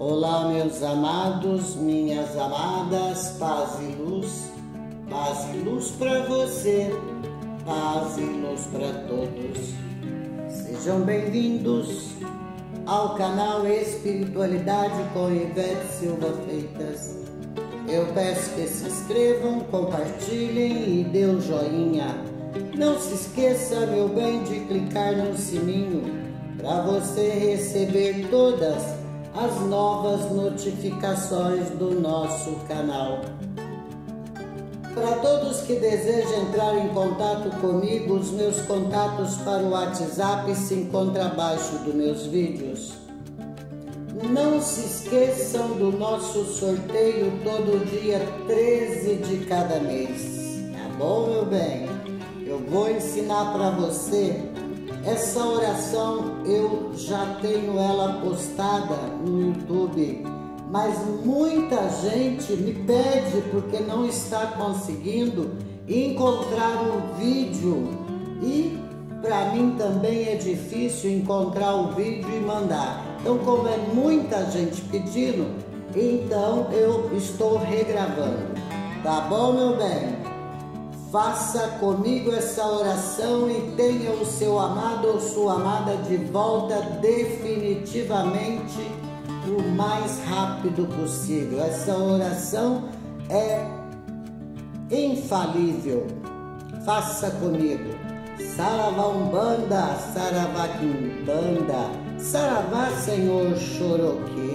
Olá, meus amados, minhas amadas, paz e luz para você, paz e luz para todos. Sejam bem-vindos ao canal Espiritualidade com Ivete Silva Freitas. Eu peço que se inscrevam, compartilhem e dê o joinha. Não se esqueça, meu bem, de clicar no sininho para você receber todas as novas notificações do nosso canal. Para todos que desejam entrar em contato comigo, os meus contatos para o WhatsApp se encontram abaixo dos meus vídeos. Não se esqueçam do nosso sorteio todo dia 13 de cada mês. Tá bom, meu bem? Eu vou ensinar para você. Essa oração eu já tenho ela postada no YouTube, mas muita gente me pede porque não está conseguindo encontrar o vídeo e para mim também é difícil encontrar o vídeo e mandar. Então, como é muita gente pedindo, então eu estou regravando. Tá bom, meu bem? Faça comigo essa oração e tenha o seu amado ou sua amada de volta definitivamente o mais rápido possível. Essa oração é infalível. Faça comigo. Saravá Umbanda, Saravá Quimbanda, Saravá Senhor Xoroquê.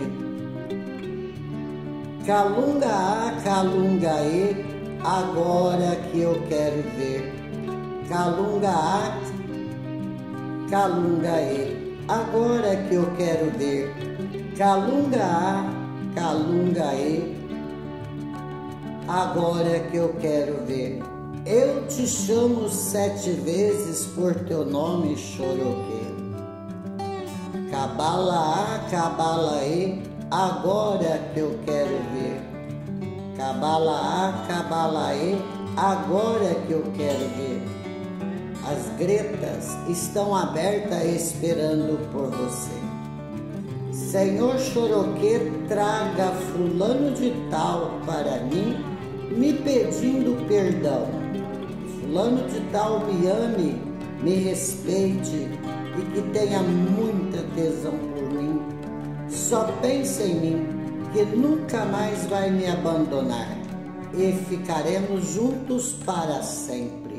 Calunga-A, Calunga-E, agora que eu quero ver. Calunga-A, Calunga-E, agora que eu quero ver. Calunga-A, Calunga-E, agora que eu quero ver. Eu te chamo 7 vezes por teu nome, Xoroquê. Cabala-A, Cabala-E, agora que eu quero ver. Cabala-A, Cabala-E, agora que eu quero ver. As gretas estão abertas esperando por você. Senhor Xoroquê, traga fulano de tal para mim, me pedindo perdão. Fulano de tal me ame, me respeite e que tenha muita tesão por mim. Só pense em mim, que nunca mais vai me abandonar e ficaremos juntos para sempre.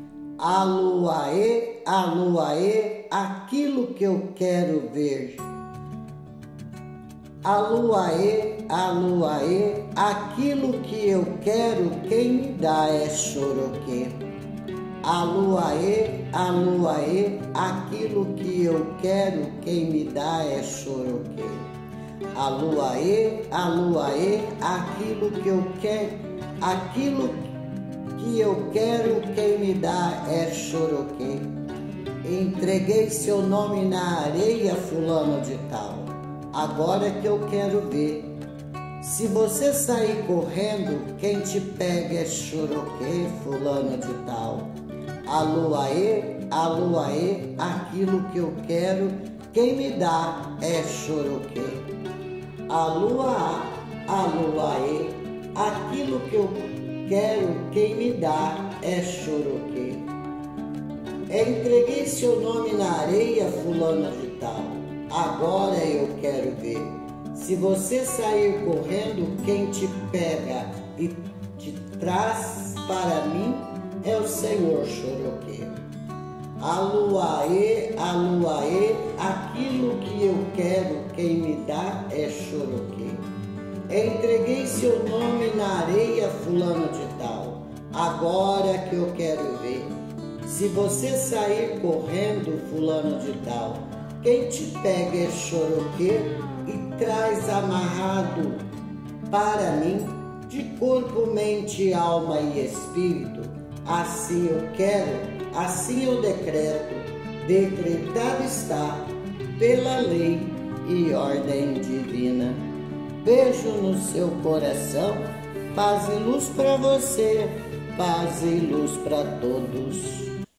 Aluaê, aluaê, aquilo que eu quero ver. Aluaê, aluaê, aquilo que eu quero, quem me dá é Xoroquê. Aluaê, aluaê, aquilo que eu quero, quem me dá é Xoroquê. Aluaê, aluaê, aquilo que eu quero, quem me dá é Xoroquê. Entreguei seu nome na areia, fulano de tal, agora que eu quero ver. Se você sair correndo, quem te pega é Xoroquê, fulano de tal. Aluaê, aluaê, aquilo que eu quero, quem me dá é Xoroquê. Aluaá, aluaê, aquilo que eu quero, quem me dá é Xoroquê. Entreguei seu nome na areia, fulano de tal, agora eu quero ver. Se você sair correndo, quem te pega e te traz para mim é o Senhor Xoroquê. Aluaê, aluaê, aquilo que eu quero, quem me dá é Xoroquê. Entreguei seu nome na areia, fulano de tal, agora que eu quero ver. Se você sair correndo, fulano de tal, quem te pega é Xoroquê e traz amarrado para mim, de corpo, mente, alma e espírito. Assim eu quero, assim eu decreto, decretado está pela lei e ordem divina. Beijo no seu coração, paz e luz para você, paz e luz para todos.